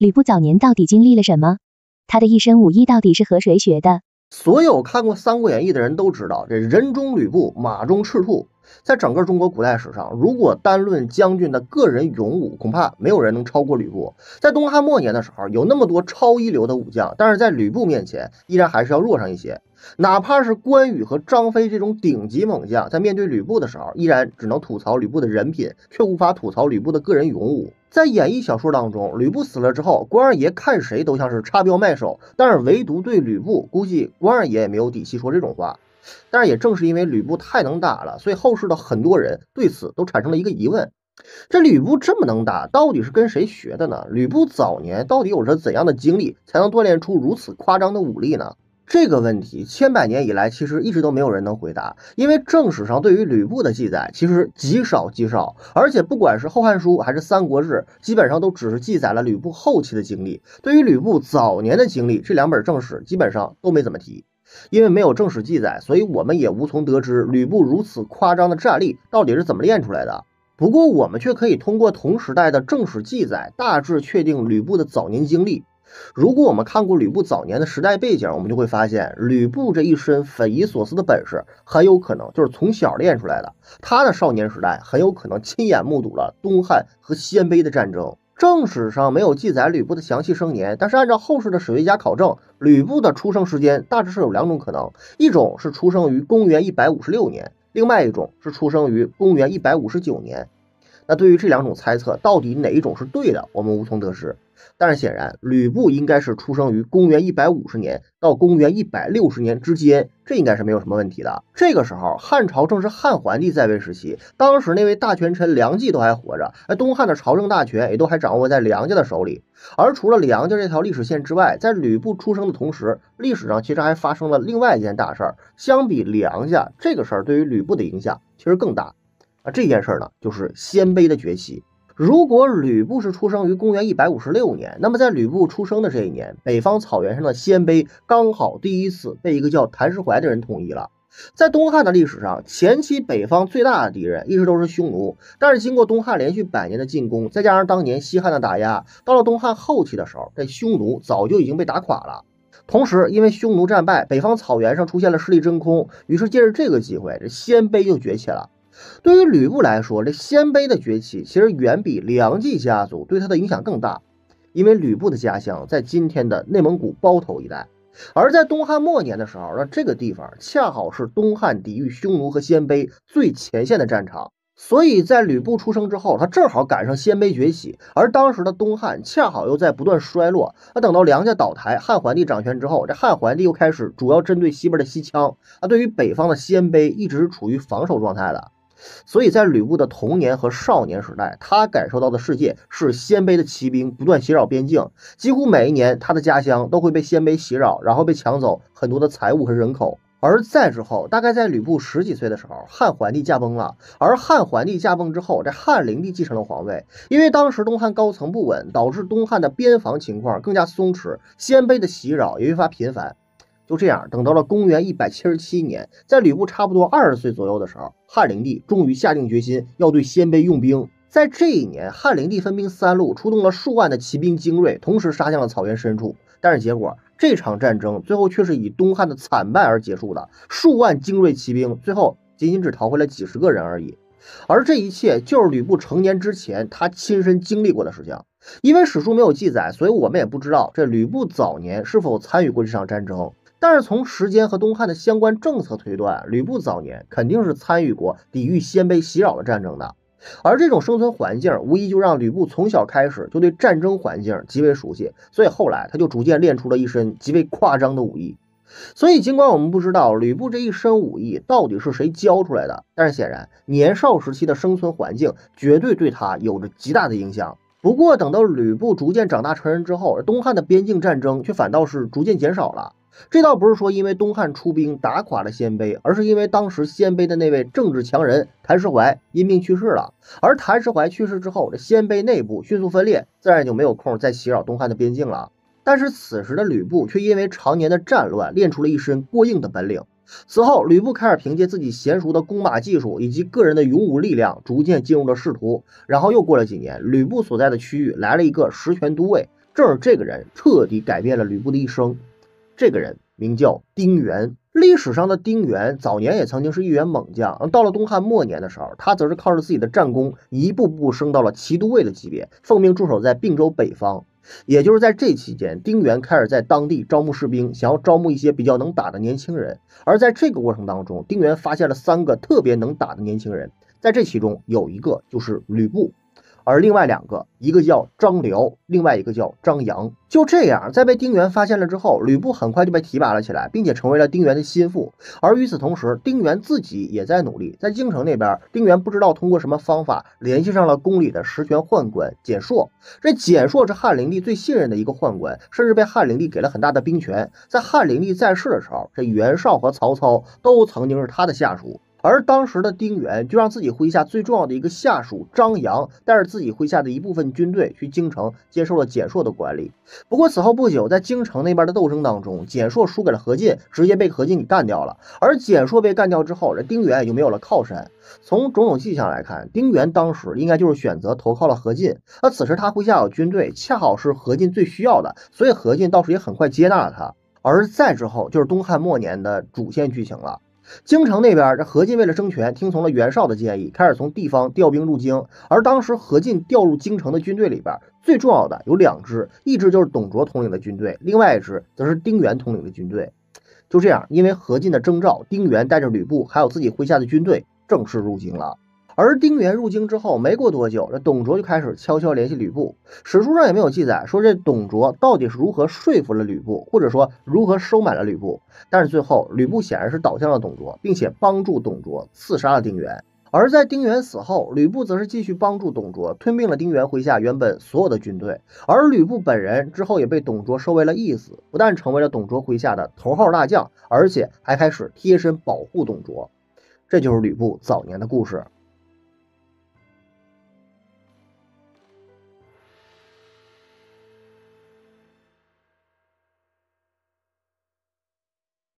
吕布早年到底经历了什么？他的一身武艺到底是和谁学的？ 所有看过《三国演义》的人都知道，这人中吕布，马中赤兔。在整个中国古代史上，如果单论将军的个人勇武，恐怕没有人能超过吕布。在东汉末年的时候，有那么多超一流的武将，但是在吕布面前，依然还是要弱上一些。哪怕是关羽和张飞这种顶级猛将，在面对吕布的时候，依然只能吐槽吕布的人品，却无法吐槽吕布的个人勇武。在演义小说当中，吕布死了之后，关二爷看谁都像是插标卖首，但是唯独对吕布，估计关二爷也没有底气说这种话。但是也正是因为吕布太能打了，所以后世的很多人对此都产生了一个疑问：这吕布这么能打，到底是跟谁学的呢？吕布早年到底有着怎样的经历，才能锻炼出如此夸张的武力呢？这个问题千百年以来其实一直都没有人能回答，因为正史上对于吕布的记载其实极少极少，而且不管是《后汉书》还是《三国志》，基本上都只是记载了吕布后期的经历，对于吕布早年的经历，这两本正史基本上都没怎么提。因为没有正史记载，所以我们也无从得知吕布如此夸张的战力到底是怎么练出来的。不过我们却可以通过同时代的正史记载，大致确定吕布的早年经历。如果我们看过吕布早年的时代背景，我们就会发现，吕布这一身匪夷所思的本事，很有可能就是从小练出来的。他的少年时代很有可能亲眼目睹了东汉和鲜卑的战争。正史上没有记载吕布的详细生年，但是按照后世的史学家考证，吕布的出生时间大致是有两种可能，一种是出生于公元156年，另外一种是出生于公元159年。那对于这两种猜测，到底哪一种是对的，我们无从得知。但是显然，吕布应该是出生于公元150年到公元160年之间，这应该是没有什么问题的。这个时候，汉朝正是汉桓帝在位时期，当时那位大权臣梁冀都还活着，东汉的朝政大权也都还掌握在梁家的手里。而除了梁家这条历史线之外，在吕布出生的同时，历史上其实还发生了另外一件大事儿。相比梁家，这个事儿对于吕布的影响其实更大。这件事呢，就是鲜卑的崛起。如果吕布是出生于公元156年，那么在吕布出生的这一年，北方草原上的鲜卑刚好第一次被一个叫谭石怀的人统一了。在东汉的历史上，前期北方最大的敌人一直都是匈奴，但是经过东汉连续100年的进攻，再加上当年西汉的打压，到了东汉后期的时候，这匈奴早就已经被打垮了。同时，因为匈奴战败，北方草原上出现了势力真空，于是借着这个机会，这鲜卑就崛起了。对于吕布来说，这鲜卑的崛起其实远比梁冀家族对他的影响更大，因为吕布的家乡在今天的内蒙古包头一带，而在东汉末年的时候，这个地方恰好是东汉抵御匈奴和鲜卑最前线的战场。所以在吕布出生之后，他正好赶上鲜卑崛起，而当时的东汉恰好又在不断衰落。等到梁家倒台，汉桓帝掌权之后，这汉桓帝又开始主要针对西边的西羌，对于北方的鲜卑一直是处于防守状态的。所以在吕布的童年和少年时代，他感受到的世界是鲜卑的骑兵不断袭扰边境，几乎每一年他的家乡都会被鲜卑袭扰，然后被抢走很多的财物和人口。而再之后，大概在吕布10几岁的时候，汉桓帝驾崩了。而汉桓帝驾崩之后，这汉灵帝继承了皇位。因为当时东汉高层不稳，导致东汉的边防情况更加松弛，鲜卑的袭扰也越发频繁。就这样，等到了公元177年，在吕布差不多20岁左右的时候，汉灵帝终于下定决心要对鲜卑用兵。在这一年，汉灵帝分兵3路，出动了数万的骑兵精锐，同时杀向了草原深处。但是结果，这场战争最后却是以东汉的惨败而结束的。数万精锐骑兵最后仅仅只逃回了几十个人而已。而这一切就是吕布成年之前他亲身经历过的事情。因为史书没有记载，所以我们也不知道这吕布早年是否参与过这场战争。但是从时间和东汉的相关政策推断，吕布早年肯定是参与过抵御鲜卑袭扰的战争的。而这种生存环境无疑就让吕布从小开始就对战争环境极为熟悉，所以后来他就逐渐练出了一身极为夸张的武艺。所以尽管我们不知道吕布这一身武艺到底是谁教出来的，但是显然年少时期的生存环境绝对对他有着极大的影响。不过等到吕布逐渐长大成人之后，东汉的边境战争却反倒是逐渐减少了。这倒不是说因为东汉出兵打垮了鲜卑，而是因为当时鲜卑的那位政治强人谭石怀因病去世了。而谭石怀去世之后，这鲜卑内部迅速分裂，自然就没有空再袭扰东汉的边境了。但是此时的吕布却因为常年的战乱练出了一身过硬的本领。此后吕布开始凭借自己娴熟的弓马技术以及个人的勇武力量逐渐进入了仕途。然后又过了几年，吕布所在的区域来了一个实权都尉， 正是这个人彻底改变了吕布的一生。这个人名叫丁原。历史上的丁原早年也曾经是一员猛将，到了东汉末年的时候，他则是靠着自己的战功一步步升到了骑都尉的级别，奉命驻守在并州北方。也就是在这期间，丁原开始在当地招募士兵，想要招募一些比较能打的年轻人。而在这个过程当中，丁原发现了3个特别能打的年轻人，在这其中有一个就是吕布，而另外2个，一个叫张辽，另外一个叫张扬。就这样，在被丁原发现了之后，吕布很快就被提拔了起来，并且成为了丁原的心腹。而与此同时，丁原自己也在努力。在京城那边，丁原不知道通过什么方法联系上了宫里的实权宦官蹇硕。这蹇硕是汉灵帝最信任的一个宦官，甚至被汉灵帝给了很大的兵权。在汉灵帝在世的时候，这袁绍和曹操都曾经是他的下属。而当时的丁原就让自己麾下最重要的一个下属张扬带着自己麾下的一部分军队去京城接受了蹇硕的管理。不过此后不久，在京城那边的斗争当中，蹇硕输给了何进，直接被何进给干掉了。而蹇硕被干掉之后，这丁原也就没有了靠山。从种种迹象来看，丁原当时应该就是选择投靠了何进。而此时他麾下有军队，恰好是何进最需要的，所以何进倒是也很快接纳了他。而再之后就是东汉末年的主线剧情了。京城那边，这何进为了争权，听从了袁绍的建议，开始从地方调兵入京。而当时何进调入京城的军队里边，最重要的有2支，一支就是董卓统领的军队，另外一支则是丁原统领的军队。就这样，因为何进的征召，丁原带着吕布还有自己麾下的军队正式入京了。而丁原入京之后没过多久，这董卓就开始悄悄联系吕布。史书上也没有记载说这董卓到底是如何说服了吕布，或者说如何收买了吕布。但是最后吕布显然是倒向了董卓，并且帮助董卓刺杀了丁原。而在丁原死后，吕布则是继续帮助董卓吞并了丁原麾下原本所有的军队。而吕布本人之后也被董卓收为了义子，不但成为了董卓麾下的头号大将，而且还开始贴身保护董卓。这就是吕布早年的故事。